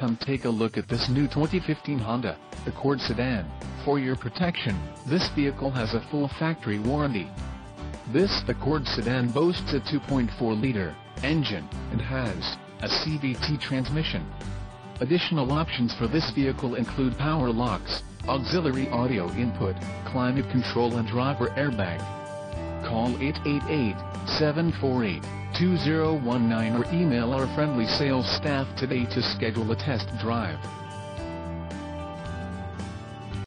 come take a look at this new 2015 Honda Accord sedan. For your protection, this vehicle has a full factory warranty. This Accord sedan boasts a 2.4-liter engine and has a CVT transmission. Additional options for this vehicle include power locks, auxiliary audio input, climate control and driver airbag. Call 888-748-2019 or email our friendly sales staff today to schedule a test drive.